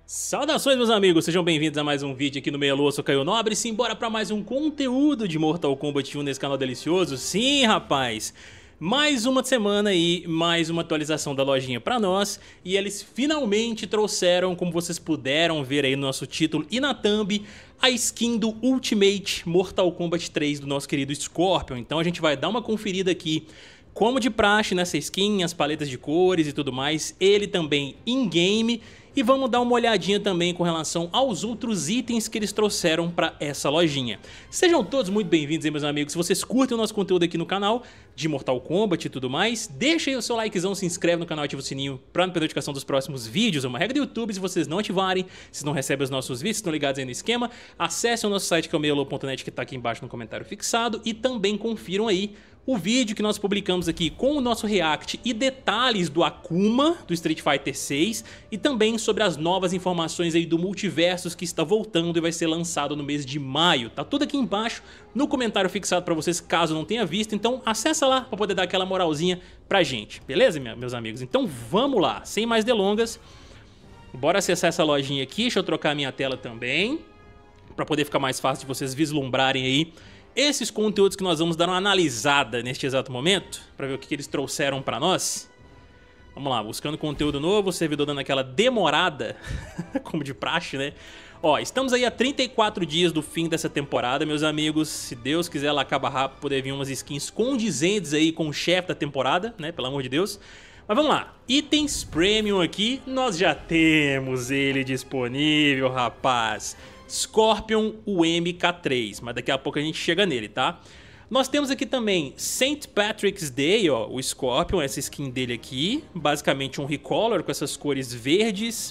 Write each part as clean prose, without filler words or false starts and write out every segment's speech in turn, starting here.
Saudações, meus amigos, sejam bem-vindos a mais um vídeo aqui no Meia Lua. Eu sou Caio Nobre, simbora pra mais um conteúdo de Mortal Kombat 1 nesse canal delicioso. Sim, rapaz, mais uma semana aí, mais uma atualização da lojinha pra nós. E eles finalmente trouxeram, como vocês puderam ver aí no nosso título e na thumb, a skin do Ultimate Mortal Kombat 3 do nosso querido Scorpion. Então a gente vai dar uma conferida aqui, como de praxe nessa skin, as paletas de cores e tudo mais, ele também in-game. E vamos dar uma olhadinha também com relação aos outros itens que eles trouxeram para essa lojinha. Sejam todos muito bem-vindos aí, meus amigos. Se vocês curtem o nosso conteúdo aqui no canal de Mortal Kombat e tudo mais, deixa aí o seu likezão, se inscreve no canal, ativa o sininho para não perder a notificação dos próximos vídeos. É uma regra do YouTube, se vocês não ativarem, vocês não recebem os nossos vídeos, estão ligados aí no esquema. Acessem o nosso site que é o meialua.net, que está aqui embaixo no comentário fixado, e também confiram aí o vídeo que nós publicamos aqui com o nosso react e detalhes do Akuma, do Street Fighter 6, e também sobre as novas informações aí do Multiversus que está voltando e vai ser lançado no mês de maio. Tá tudo aqui embaixo no comentário fixado para vocês, caso não tenha visto, então acessa lá para poder dar aquela moralzinha pra gente, beleza, meus amigos? Então vamos lá, sem mais delongas, bora acessar essa lojinha aqui. Deixa eu trocar a minha tela também, para poder ficar mais fácil de vocês vislumbrarem aí esses conteúdos que nós vamos dar uma analisada neste exato momento, para ver o que eles trouxeram para nós. Vamos lá, buscando conteúdo novo, o servidor dando aquela demorada, como de praxe, né? Ó, estamos aí a 34 dias do fim dessa temporada, meus amigos. Se Deus quiser, ela acaba rápido, poder vir umas skins condizentes aí com o chefe da temporada, né? Pelo amor de Deus. Mas vamos lá, itens premium aqui, nós já temos ele disponível, rapaz. Scorpion UMK3, mas daqui a pouco a gente chega nele, tá? Nós temos aqui também St. Patrick's Day, ó, o Scorpion, essa skin dele aqui, basicamente um recolor com essas cores verdes,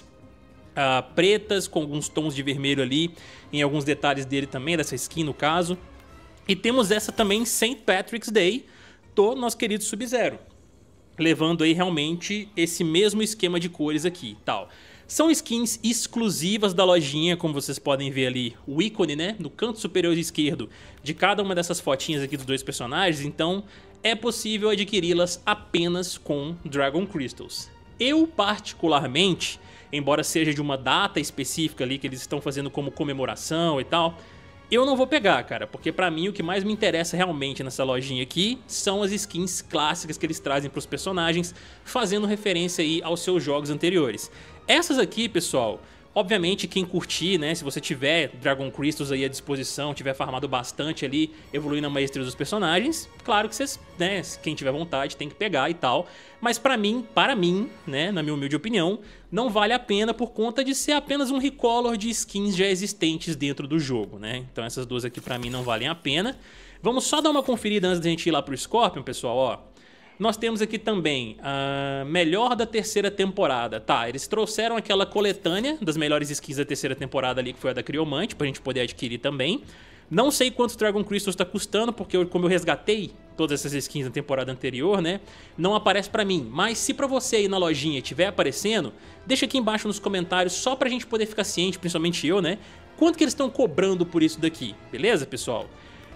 pretas, com alguns tons de vermelho ali, em alguns detalhes dele também, dessa skin no caso. E temos essa também, St. Patrick's Day, do nosso querido Sub-Zero, levando aí realmente esse mesmo esquema de cores aqui e tal. São skins exclusivas da lojinha, como vocês podem ver ali, o ícone, né, no canto superior esquerdo de cada uma dessas fotinhas aqui dos dois personagens, então é possível adquiri-las apenas com Dragon Crystals. Eu particularmente, embora seja de uma data específica ali que eles estão fazendo como comemoração e tal, eu não vou pegar, cara, porque pra mim o que mais me interessa realmente nessa lojinha aqui são as skins clássicas que eles trazem pros personagens, fazendo referência aí aos seus jogos anteriores. Essas aqui, pessoal, obviamente quem curtir, né, se você tiver Dragon Crystals aí à disposição, tiver farmado bastante ali, evoluindo a maestria dos personagens, claro que vocês, né, quem tiver vontade tem que pegar e tal, mas para mim, né, na minha humilde opinião, não vale a pena por conta de ser apenas um recolor de skins já existentes dentro do jogo, né, então essas duas aqui para mim não valem a pena. Vamos só dar uma conferida antes da gente ir lá pro Scorpion, pessoal, ó. Nós temos aqui também a melhor da terceira temporada. Tá, eles trouxeram aquela coletânea das melhores skins da terceira temporada ali, que foi a da Criomante, pra gente poder adquirir também. Não sei quanto o Dragon Crystal está custando, porque como eu resgatei todas essas skins na temporada anterior, né, não aparece pra mim. Mas se pra você aí na lojinha estiver aparecendo, deixa aqui embaixo nos comentários, só pra gente poder ficar ciente, principalmente eu, né, quanto que eles estão cobrando por isso daqui, beleza, pessoal?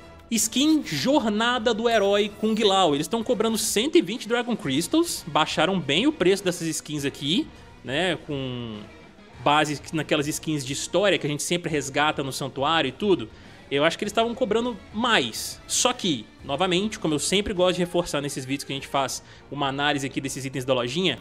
Skin Jornada do Herói Kung Lao, eles estão cobrando 120 Dragon Crystals, baixaram bem o preço dessas skins aqui, né, com base naquelas skins de história que a gente sempre resgata no santuário e tudo. Eu acho que eles estavam cobrando mais, só que, novamente, como eu sempre gosto de reforçar nesses vídeos que a gente faz uma análise aqui desses itens da lojinha,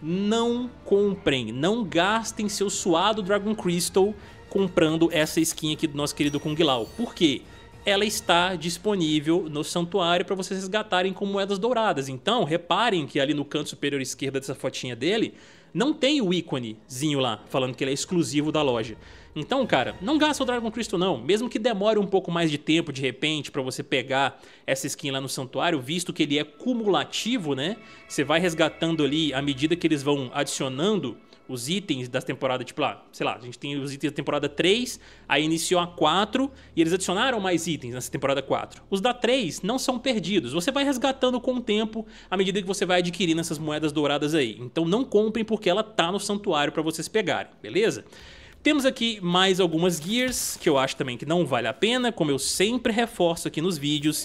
não comprem, não gastem seu suado Dragon Crystal comprando essa skin aqui do nosso querido Kung Lao. Por quê? Ela está disponível no santuário para vocês resgatarem com moedas douradas. Então, reparem que ali no canto superior esquerdo dessa fotinha dele, não tem o íconezinho lá, falando que ele é exclusivo da loja. Então, cara, não gasta o Dragon Crystal não, mesmo que demore um pouco mais de tempo, de repente, para você pegar essa skin lá no santuário, visto que ele é cumulativo, né? Você vai resgatando ali à medida que eles vão adicionando os itens das temporadas, tipo lá, sei lá, a gente tem os itens da temporada 3, aí iniciou a 4 e eles adicionaram mais itens nessa temporada 4. Os da 3 não são perdidos, você vai resgatando com o tempo à medida que você vai adquirindo essas moedas douradas aí. Então não comprem porque ela tá no santuário para vocês pegarem, beleza? Temos aqui mais algumas gears que eu acho também que não vale a pena, como eu sempre reforço aqui nos vídeos.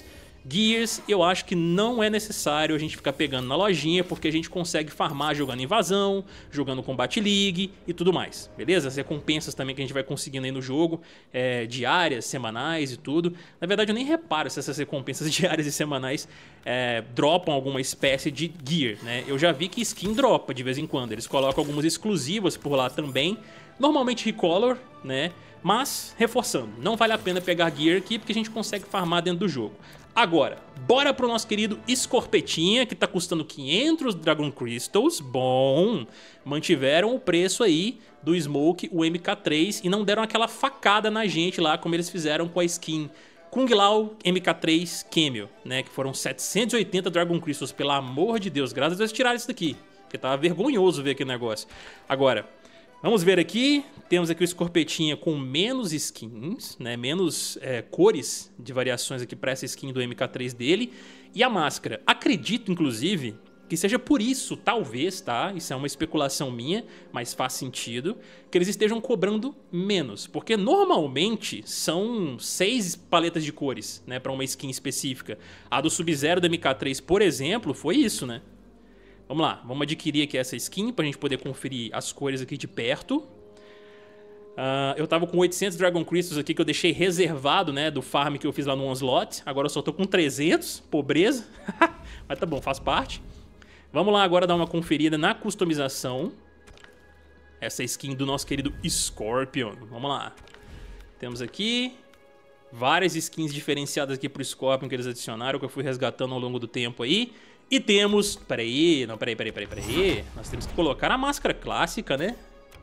Gears, eu acho que não é necessário a gente ficar pegando na lojinha, porque a gente consegue farmar jogando invasão, jogando Combat League e tudo mais, beleza? As recompensas também que a gente vai conseguindo aí no jogo, diárias, semanais e tudo. Na verdade, eu nem reparo se essas recompensas diárias e semanais dropam alguma espécie de gear, né? Eu já vi que skin dropa de vez em quando, eles colocam algumas exclusivas por lá também, normalmente recolor, né? Mas, reforçando, não vale a pena pegar gear aqui porque a gente consegue farmar dentro do jogo. Agora, bora pro nosso querido Escorpetinha, que tá custando 500 Dragon Crystals. Bom, mantiveram o preço aí do Smoke, o MK3, e não deram aquela facada na gente lá, como eles fizeram com a skin Kung Lao MK3 Cameo, né? Que foram 780 Dragon Crystals, pelo amor de Deus. Graças a Deus tiraram isso daqui, porque tava vergonhoso ver aquele negócio. Agora, vamos ver aqui, temos aqui o Escorpetinha com menos skins, né, menos cores de variações aqui para essa skin do MK3 dele. E a máscara, acredito inclusive que seja por isso, talvez, tá? Isso é uma especulação minha, mas faz sentido, que eles estejam cobrando menos. Porque normalmente são 6 paletas de cores, né, para uma skin específica. A do Sub-Zero do MK3, por exemplo, foi isso, né? Vamos lá, vamos adquirir aqui essa skin pra gente poder conferir as cores aqui de perto. Eu tava com 800 Dragon Crystals aqui que eu deixei reservado, né, do farm que eu fiz lá no Onslaught. Agora eu só tô com 300, pobreza. Mas tá bom, faz parte. Vamos lá agora dar uma conferida na customização. Essa skin do nosso querido Scorpion. Vamos lá. Temos aqui várias skins diferenciadas aqui pro Scorpion que eles adicionaram, que eu fui resgatando ao longo do tempo aí. E temos... Peraí. Nós temos que colocar a máscara clássica, né?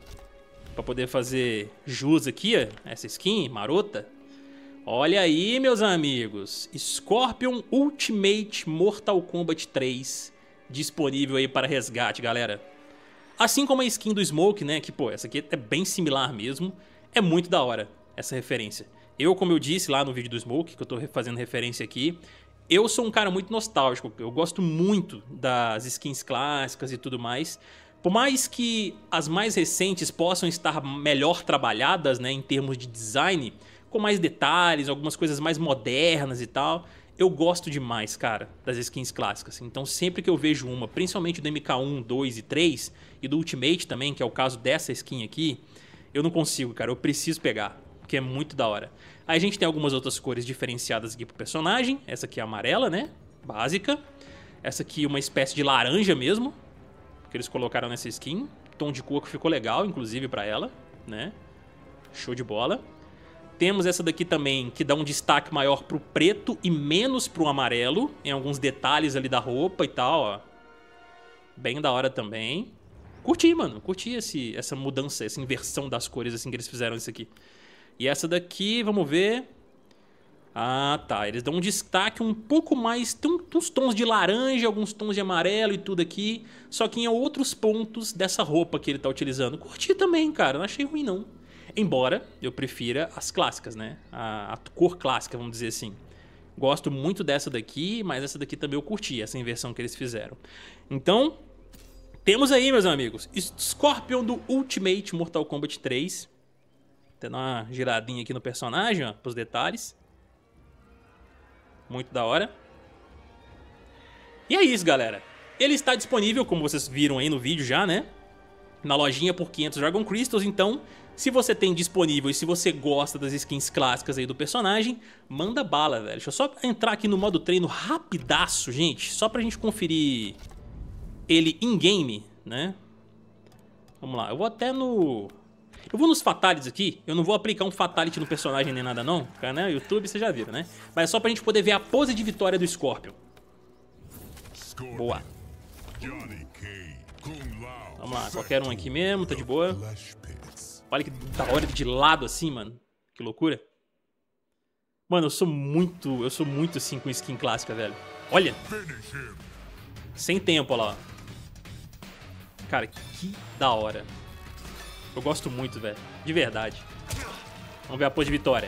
Pra poder fazer jus aqui, ó. Essa skin marota. Olha aí, meus amigos. Scorpion Ultimate Mortal Kombat 3. Disponível aí para resgate, galera. Assim como a skin do Smoke, né? Que, pô, essa aqui é bem similar mesmo. É muito da hora essa referência. Como eu disse lá no vídeo do Smoke, que eu tô fazendo referência aqui... Eu sou um cara muito nostálgico, eu gosto muito das skins clássicas e tudo mais. Por mais que as mais recentes possam estar melhor trabalhadas, né, em termos de design, com mais detalhes, algumas coisas mais modernas e tal, eu gosto demais, cara, das skins clássicas. Então sempre que eu vejo uma, principalmente do MK1, 2 e 3, e do Ultimate também, que é o caso dessa skin aqui, eu não consigo, cara, eu preciso pegar, porque é muito da hora. Aí a gente tem algumas outras cores diferenciadas aqui pro personagem. Essa aqui é amarela, né? Básica. Essa aqui uma espécie de laranja mesmo, que eles colocaram nessa skin. Tom de cor que ficou legal, inclusive, pra ela, né? Show de bola. Temos essa daqui também, que dá um destaque maior pro preto e menos pro amarelo, em alguns detalhes ali da roupa e tal, ó. Bem da hora também. Curti, mano. Curti essa mudança, essa inversão das cores assim que eles fizeram isso aqui. E essa daqui, vamos ver... Ah, tá. Eles dão um destaque um pouco mais... Tem uns tons de laranja, alguns tons de amarelo e tudo aqui. Só que em outros pontos dessa roupa que ele tá utilizando. Curti também, cara. Não achei ruim, não. Embora eu prefira as clássicas, né? A cor clássica, vamos dizer assim. Gosto muito dessa daqui, mas essa daqui também eu curti, essa inversão que eles fizeram. Então, temos aí, meus amigos, Scorpion do Ultimate Mortal Kombat 3. Tendo uma giradinha aqui no personagem, ó, pros detalhes. Muito da hora. E é isso, galera. Ele está disponível, como vocês viram aí no vídeo já, né? Na lojinha por 500 Dragon Crystals. Então, se você tem disponível e se você gosta das skins clássicas aí do personagem, manda bala, velho. Deixa eu só entrar aqui no modo treino rapidaço, gente. Só pra gente conferir ele in-game, né? Vamos lá. Eu vou até no... Eu vou nos fatalities aqui, eu não vou aplicar um fatality no personagem nem nada não, porque, né, YouTube você já viu, né? Mas é só pra gente poder ver a pose de vitória do Scorpion. Boa. Vamos lá, qualquer um aqui mesmo, tá de boa. Olha que da hora de lado assim, mano. Que loucura. Mano, eu sou muito assim com skin clássica, velho. Olha. Sem tempo, olha lá. Cara, que da hora. Eu gosto muito, velho. De verdade. Vamos ver a pose de vitória.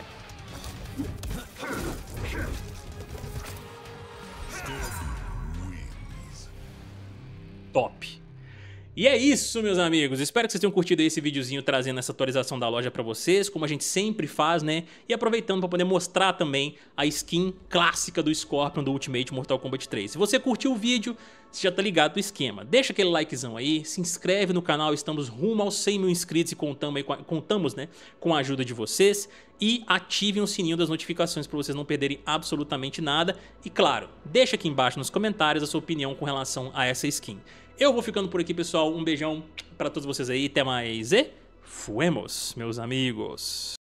Top. E é isso, meus amigos, espero que vocês tenham curtido esse videozinho trazendo essa atualização da loja pra vocês, como a gente sempre faz, né? E aproveitando pra poder mostrar também a skin clássica do Scorpion do Ultimate Mortal Kombat 3. Se você curtiu o vídeo, você já tá ligado no esquema. Deixa aquele likezão aí, se inscreve no canal, estamos rumo aos 100 mil inscritos e contamos, né, com a ajuda de vocês. E ativem o sininho das notificações para vocês não perderem absolutamente nada. E claro, deixa aqui embaixo nos comentários a sua opinião com relação a essa skin. Eu vou ficando por aqui, pessoal. Um beijão pra todos vocês aí. Até mais e fuemos, meus amigos.